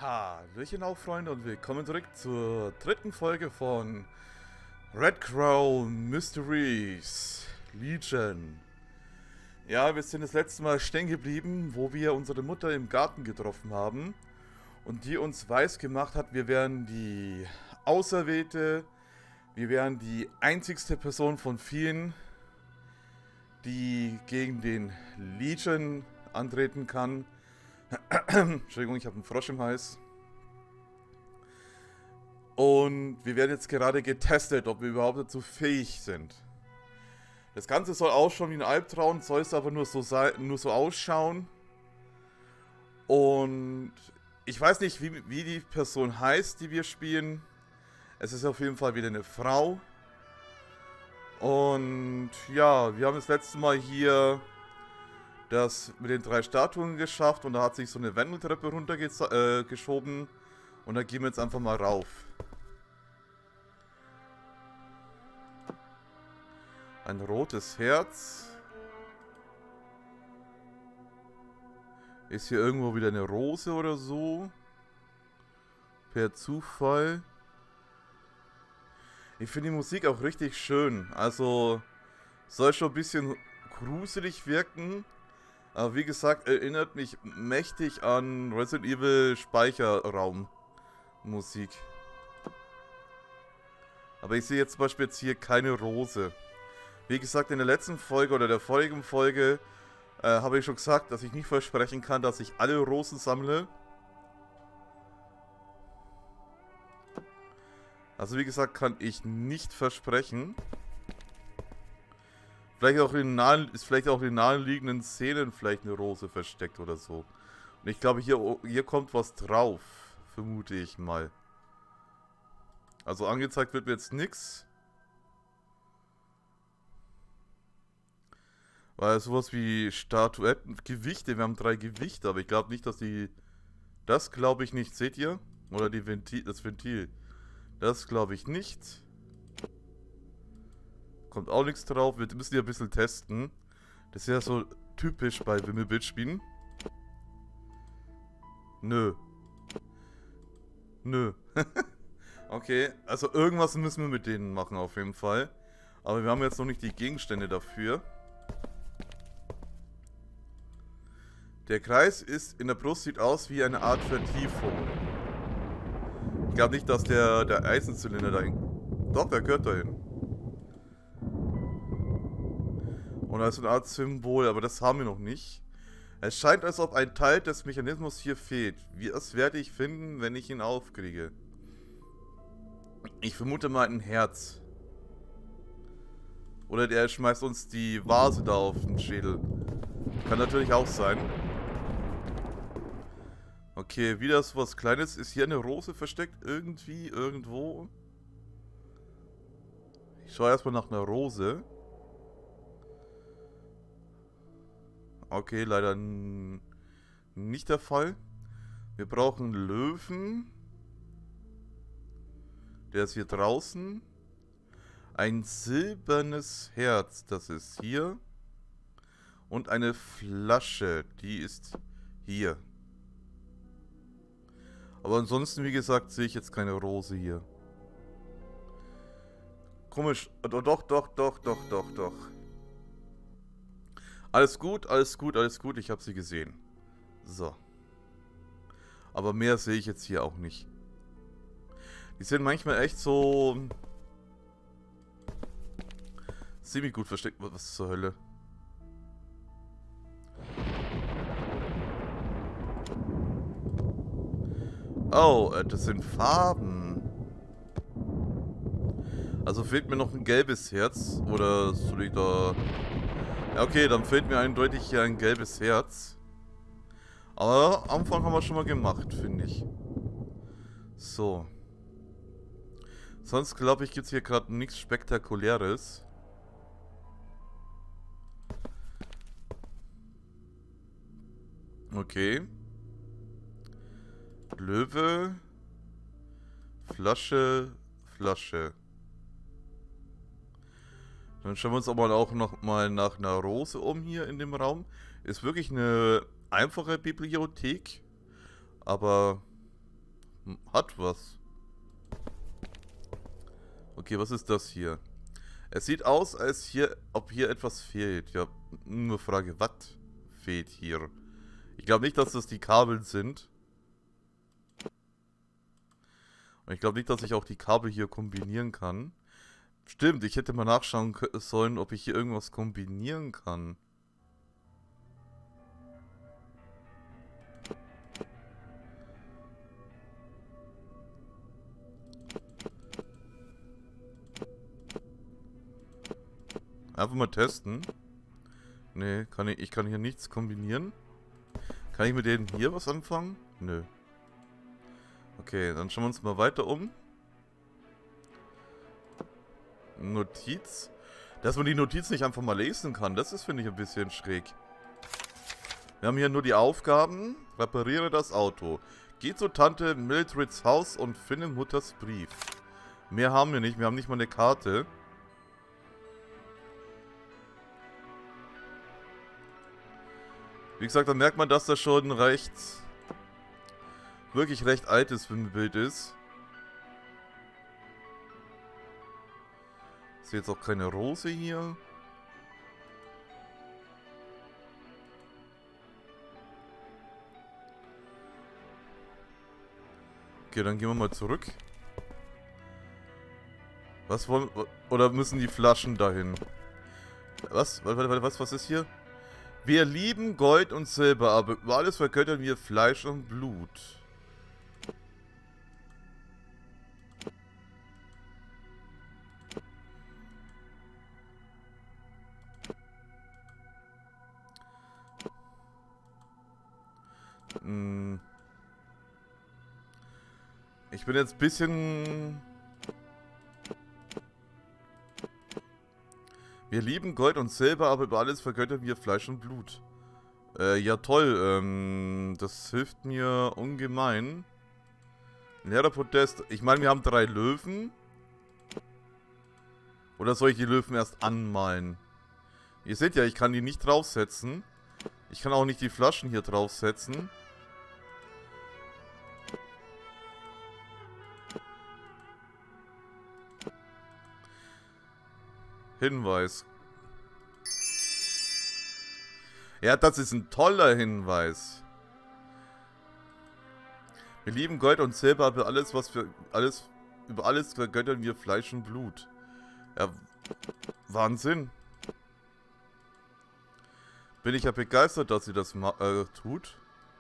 Hallöchen auch, Freunde, und willkommen zurück zur dritten Folge von Red Crow Mysteries Legion. Ja, wir sind das letzte Mal stehen geblieben, wo wir unsere Mutter im Garten getroffen haben und die uns weiß gemacht hat, wir wären die Auserwählte, wir wären die einzigste Person von vielen, die gegen den Legion antreten kann. Entschuldigung, ich habe einen Frosch im Hals. Und wir werden jetzt gerade getestet, ob wir überhaupt dazu fähig sind. Das Ganze soll ausschauen wie ein Albtraum, soll es aber nur so ausschauen. Und ich weiß nicht, wie die Person heißt, die wir spielen. Es ist auf jeden Fall wieder eine Frau. Und ja, wir haben das letzte Mal hier das mit den 3 Statuen geschafft und da hat sich so eine Wendeltreppe runtergeschoben und da gehen wir jetzt einfach mal rauf. Ein rotes Herz. Ist hier irgendwo wieder eine Rose oder so? Per Zufall. Ich finde die Musik auch richtig schön. Also soll schon ein bisschen gruselig wirken. Aber wie gesagt, erinnert mich mächtig an Resident Evil Speicherraum Musik. Aber ich sehe jetzt zum Beispiel jetzt hier keine Rose. Wie gesagt, in der letzten Folge oder der vorigen Folge habe ich schon gesagt, dass ich nicht versprechen kann, dass ich alle Rosen sammle. Also wie gesagt, kann ich nicht versprechen. Vielleicht auch ist vielleicht auch in den naheliegenden Szenen vielleicht eine Rose versteckt oder so. Und ich glaube, hier kommt was drauf. Vermute ich mal. Also angezeigt wird mir jetzt nichts. Weil sowas wie Statuetten, Gewichte, wir haben 3 Gewichte, aber ich glaube nicht, dass die... Das glaube ich nicht, seht ihr? Oder das Ventil. Das glaube ich nicht. Kommt auch nichts drauf. Wir müssen ja ein bisschen testen. Das ist ja so typisch bei Wimmelbildspielen. Nö. Nö. Okay, also irgendwas müssen wir mit denen machen auf jeden Fall. Aber wir haben jetzt noch nicht die Gegenstände dafür. Der Kreis ist in der Brust, sieht aus wie eine Art Vertiefung. Ich glaube nicht, dass der Eisenzylinder dahin... Doch, der gehört dahin. Und als eine Art Symbol, aber das haben wir noch nicht. Es scheint, als ob ein Teil des Mechanismus hier fehlt. Das werde ich finden, wenn ich ihn aufkriege. Ich vermute mal ein Herz. Oder der schmeißt uns die Vase da auf den Schädel. Kann natürlich auch sein. Okay, wieder so was Kleines. Ist hier eine Rose versteckt? Irgendwie, irgendwo? Ich schaue erstmal nach einer Rose. Okay, leider nicht der Fall. Wir brauchen Löwen. Der ist hier draußen. Ein silbernes Herz, das ist hier. Und eine Flasche, die ist hier. Aber ansonsten, wie gesagt, sehe ich jetzt keine Rose hier. Komisch. Doch. Alles gut, alles gut, alles gut. Ich habe sie gesehen. So. Aber mehr sehe ich jetzt hier auch nicht. Die sind manchmal echt so... ziemlich gut versteckt. Was zur Hölle? Oh, das sind Farben. Also fehlt mir noch ein gelbes Herz. Oder soll ich da... Ja, okay, dann fehlt mir eindeutig hier ein gelbes Herz. Aber am Anfang haben wir schon mal gemacht, finde ich. So. Sonst glaube ich, gibt es hier gerade nichts Spektakuläres. Okay. Löwe. Flasche. Dann schauen wir uns aber auch noch mal nach einer Rose um hier in dem Raum. Ist wirklich eine einfache Bibliothek. Aber Hat was. Okay, was ist das hier? Es sieht aus, als hier, ob hier etwas fehlt. Ja, nur Frage, was fehlt hier? Ich glaube nicht, dass das die Kabel sind. Und ich glaube nicht, dass ich auch die Kabel hier kombinieren kann. Stimmt, ich hätte mal nachschauen sollen, ob ich hier irgendwas kombinieren kann. Einfach mal testen. Nee, ich kann hier nichts kombinieren. Kann ich mit denen hier was anfangen? Nö. Okay, dann schauen wir uns mal weiter um. Notiz. Dass man die Notiz nicht einfach mal lesen kann, das ist, finde ich, ein bisschen schräg. Wir haben hier nur die Aufgaben. Repariere das Auto. Geh zu Tante Mildreds Haus und finde Mutters Brief. Mehr haben wir nicht mal eine Karte. Wie gesagt, da merkt man, dass das schon wirklich recht altes Filmbild ist. Ich sehe jetzt auch keine Rose hier. Okay, dann gehen wir mal zurück. Was wollen... Oder müssen die Flaschen dahin? Was ist hier? Wir lieben Gold und Silber, aber über alles vergöttern wir Fleisch und Blut. Ich bin jetzt ein bisschen... Wir lieben Gold und Silber, aber über alles vergöttern wir Fleisch und Blut. Ja toll, das hilft mir ungemein. Leerer Podest. Ich meine, wir haben 3 Löwen. Oder soll ich die Löwen erst anmalen? Ihr seht ja, ich kann die nicht draufsetzen. Ich kann auch nicht die Flaschen hier draufsetzen. Hinweis. Ja, das ist ein toller Hinweis. Wir lieben Gold und Silber, aber über alles vergöttern wir Fleisch und Blut. Ja, Wahnsinn. Bin ich ja begeistert, dass sie das tut.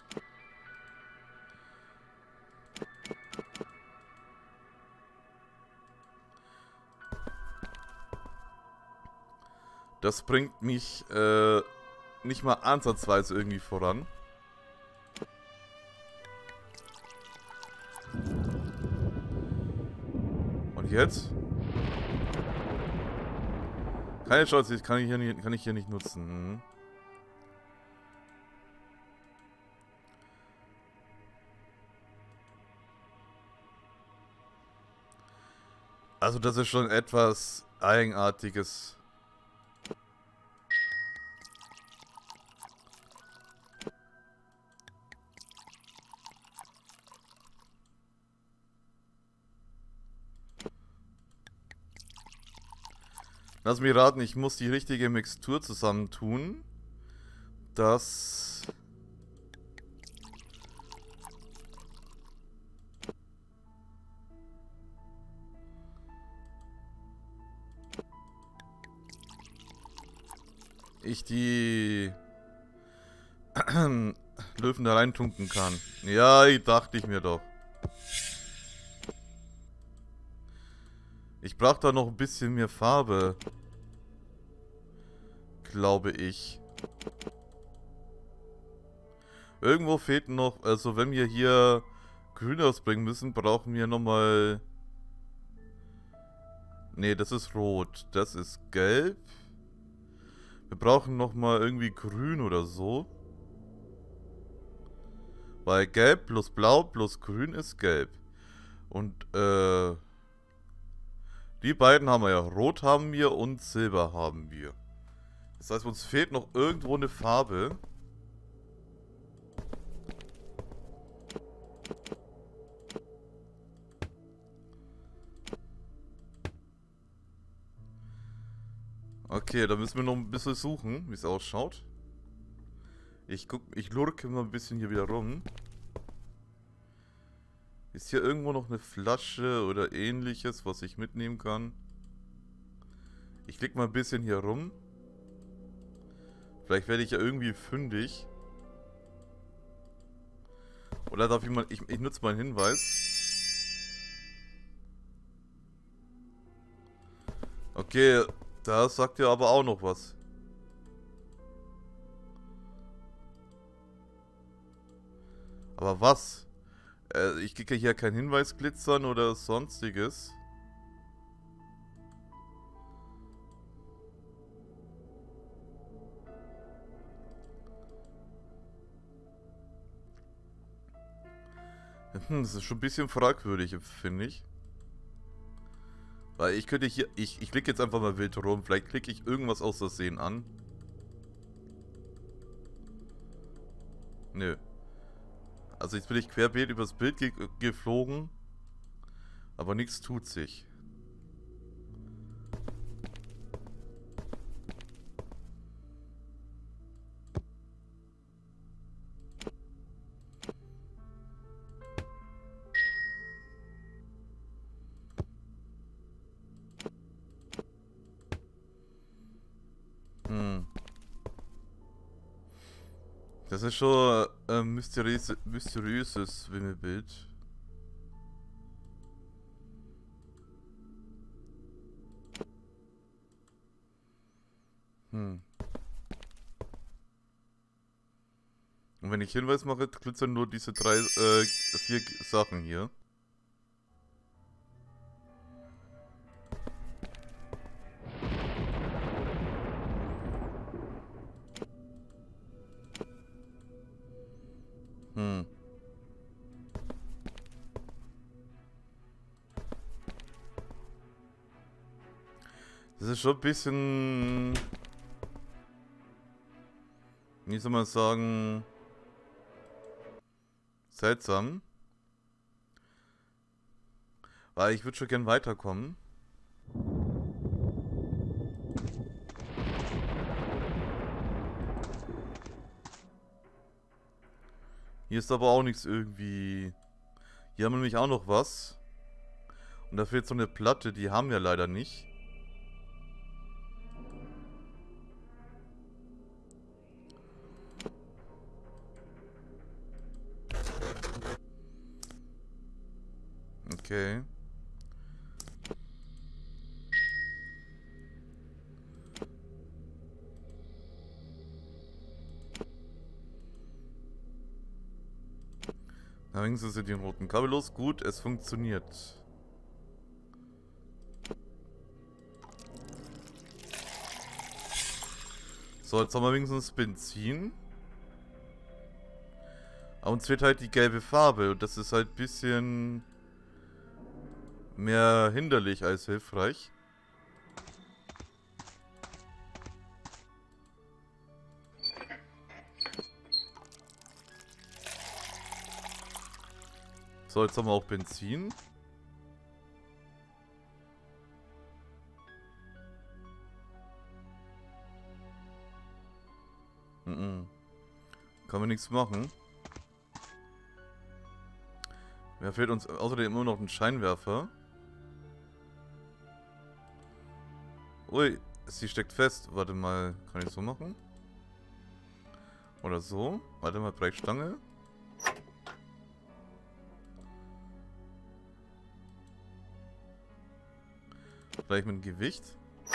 Das bringt mich nicht mal ansatzweise irgendwie voran. Und jetzt? Keine Chance, kann ich hier nicht nutzen. Also das ist schon etwas Eigenartiges. Lass mich raten, ich muss die richtige Mixtur zusammentun. Das... ich die... Löwen da reintunken kann. Ja, dachte ich mir doch. Ich brauche da noch ein bisschen mehr Farbe. Glaube ich. Irgendwo fehlt noch... Also wenn wir hier grün ausbringen müssen, brauchen wir nochmal... Nee, das ist rot. Das ist gelb. Wir brauchen nochmal irgendwie grün oder so. Weil gelb plus blau plus grün ist gelb. Und, die beiden haben wir ja. Rot haben wir und Silber haben wir. Das heißt, uns fehlt noch irgendwo eine Farbe. Okay, da müssen wir noch ein bisschen suchen, wie es ausschaut. Ich lurke mal ein bisschen hier wieder rum. Ist hier irgendwo noch eine Flasche oder ähnliches, was ich mitnehmen kann? Ich klicke mal ein bisschen hier rum. Vielleicht werde ich ja irgendwie fündig. Oder darf ich mal... Ich nutze mal einen Hinweis. Okay, da sagt ihr aber auch noch was. Aber was? Ich kriege hier keinen Hinweis glitzern oder sonstiges. Das ist schon ein bisschen fragwürdig, finde ich. Weil ich könnte hier... Ich klicke jetzt einfach mal wild rum. Vielleicht klicke ich irgendwas aus Versehen an. Nö. Also jetzt bin ich querbeet übers Bild geflogen. Aber nichts tut sich. Das ist schon ein mysteriöses Wimmelbild. Und wenn ich Hinweis mache, glitzern nur diese 4 Sachen hier. Das ist schon ein bisschen... Wie soll man sagen... seltsam. Weil ich würde schon gern weiterkommen. Hier ist aber auch nichts irgendwie... Hier haben wir nämlich auch noch was. Und da fehlt so eine Platte, die haben wir leider nicht. Okay. Da wenigstens sind die roten Kabel los. Gut, es funktioniert. So, jetzt haben wir wenigstens Benzin. Aber uns fehlt halt die gelbe Farbe. Und das ist halt ein bisschen mehr hinderlich als hilfreich. So, jetzt haben wir auch Benzin. Kann man nichts machen. Mir fehlt uns außerdem immer noch ein Scheinwerfer. Ui, sie steckt fest. Warte mal, kann ich so machen? Oder so? Warte mal, Brechstange. Vielleicht mit dem Gewicht.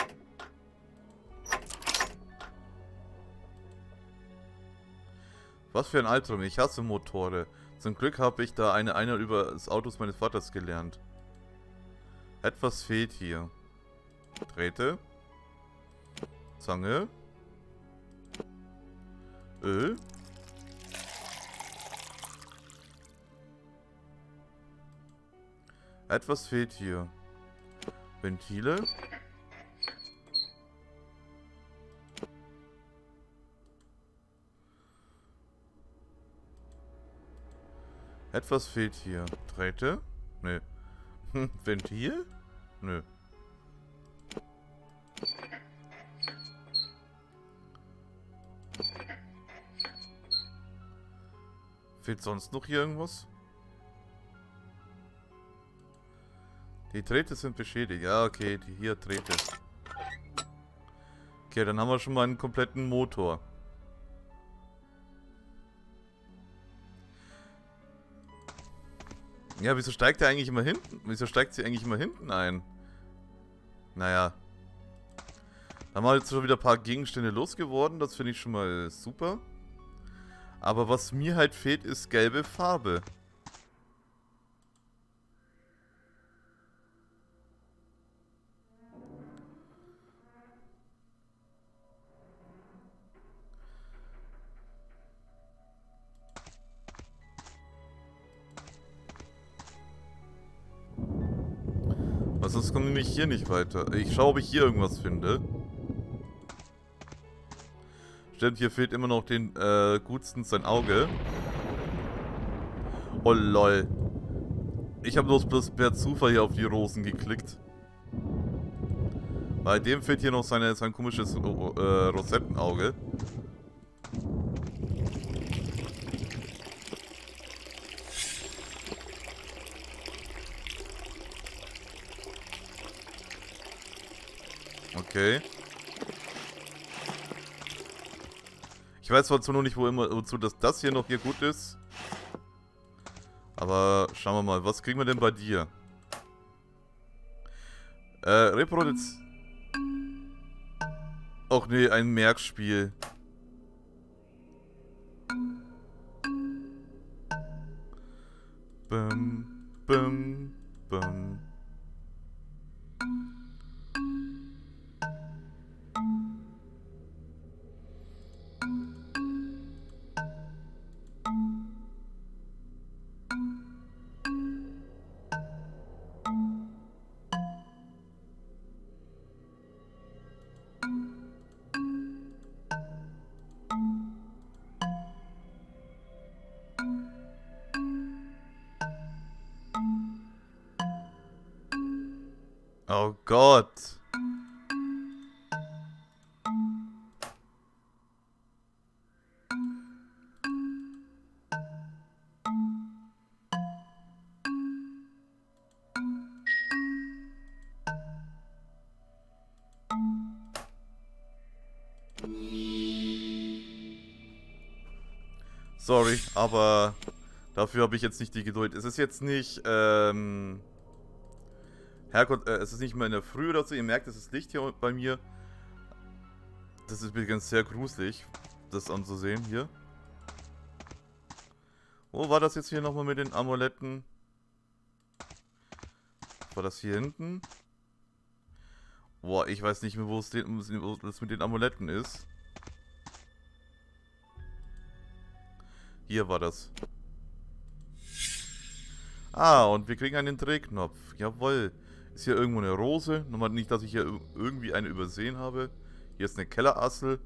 Was für ein Albtraum. Ich hasse Motore. Zum Glück habe ich da eine Einheit über das Autos meines Vaters gelernt. Etwas fehlt hier. Drähte. Zange. Öl. Etwas fehlt hier. Ventile. Etwas fehlt hier. Drähte? Nö. Ventil? Nö. Fehlt sonst noch hier irgendwas? Die Drähte sind beschädigt. Ja, okay, die hier Drähte. Okay, dann haben wir schon mal einen kompletten Motor. Ja, wieso steigt der eigentlich immer hinten? Wieso steigt sie eigentlich immer hinten ein? Naja. Da haben wir jetzt schon wieder ein paar Gegenstände losgeworden. Das finde ich schon mal super. Aber was mir halt fehlt, ist gelbe Farbe. Weil sonst komme ich hier nicht weiter. Ich schaue, ob ich hier irgendwas finde. Stimmt, hier fehlt immer noch den Gutsten sein Auge. Oh lol. Ich habe bloß per Zufall hier auf die Rosen geklickt. Bei dem fehlt hier noch sein komisches Rosettenauge. Okay. Ich weiß zwar nur nicht, wozu das hier noch hier gut ist. Aber schauen wir mal, was kriegen wir denn bei dir? Och nee, ein Merkspiel. Bum, bum, bum. Oh Gott. Sorry, aber dafür habe ich jetzt nicht die Geduld. Es ist jetzt nicht, Herrgott, es ist nicht mehr in der Früh oder so. Ihr merkt, es ist Licht hier bei mir. Das ist übrigens sehr gruselig, das anzusehen hier. Wo war das jetzt hier nochmal mit den Amuletten? War das hier hinten? Boah, ich weiß nicht mehr, wo es mit den Amuletten ist. Hier war das. Ah, und wir kriegen einen Drehknopf. Jawohl. Ist hier irgendwo eine Rose? Nochmal nicht, dass ich hier irgendwie eine übersehen habe. Hier ist eine Kellerassel.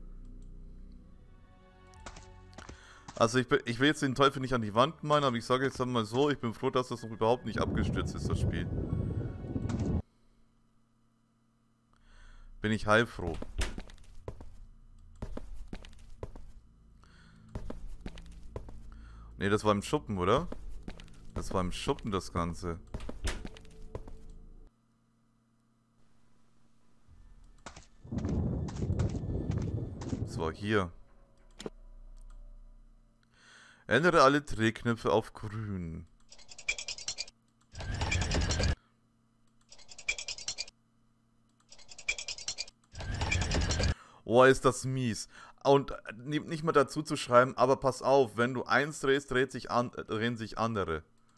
Also ich will jetzt den Teufel nicht an die Wand malen, aber ich sage jetzt mal so, ich bin froh, dass das noch überhaupt nicht abgestürzt ist, das Spiel. Bin ich heilfroh. Ne, das war im Schuppen, oder? Das war im Schuppen, das Ganze. Das war hier. Ändere alle Drehknöpfe auf grün. Oh, ist das mies. Und nicht mal dazu zu schreiben, aber pass auf, wenn du eins drehst, drehen sich andere.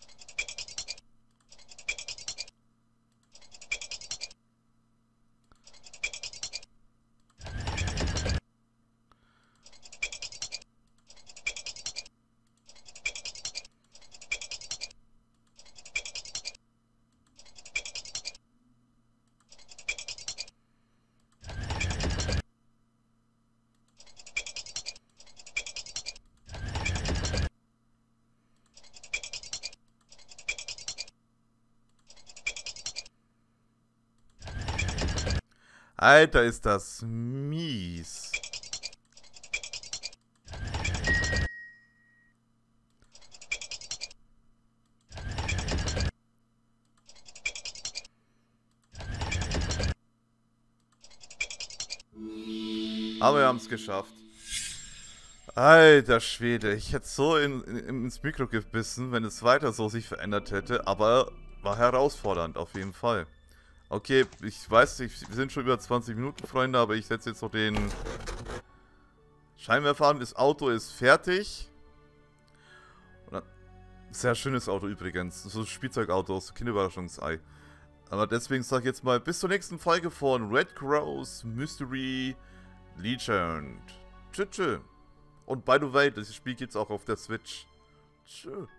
Alter, ist das mies. Aber wir haben es geschafft. Alter Schwede, ich hätte so ins Mikro gebissen, wenn es weiter so sich verändert hätte, aber war herausfordernd auf jeden Fall. Okay, ich weiß, wir sind schon über 20 Minuten, Freunde, aber ich setze jetzt noch den Scheinwerfer an. Das Auto ist fertig. Sehr schönes Auto übrigens, so ein Spielzeugauto, so Kinderüberraschungsei. Aber deswegen sage ich jetzt mal bis zur nächsten Folge von Red Crow's Mystery Legend. Tschüss. Und by the way, das Spiel gibt's auch auf der Switch. Tschüss.